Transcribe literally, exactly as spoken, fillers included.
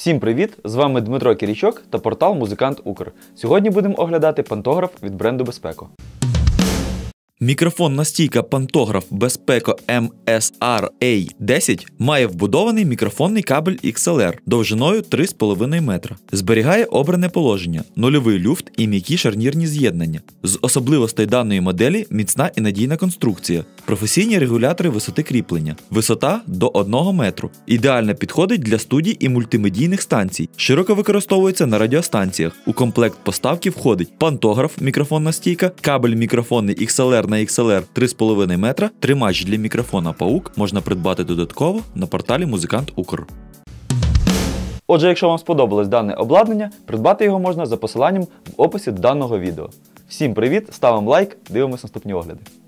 Всім привіт! З вами Дмитро Кірійчок та портал Музикант Укр. Сьогодні будемо оглядати пантограф від бренду Безпеко. Мікрофонна стійка пантограф Безпеко ем ес ар ей десять має вбудований мікрофонний кабель ікс ел ар довжиною три з половиною метра. Зберігає обране положення, нульовий люфт і м'які шарнірні з'єднання. З особливостей даної моделі міцна і надійна конструкція, професійні регулятори висоти кріплення, висота до одного метру. Ідеально підходить для студій і мультимедійних станцій, широко використовується на радіостанціях. У комплект поставки входить пантограф, мікрофонна стійка, кабель мікрофонний ікс ел ар на ікс ел ар три з половиною метра, тримач для мікрофона Паук можна придбати додатково на порталі Музикант Укр. Отже, якщо вам сподобалось дане обладнання, придбати його можна за посиланням в описі до даного відео. Всім привіт, ставимо лайк, дивимось наступні огляди.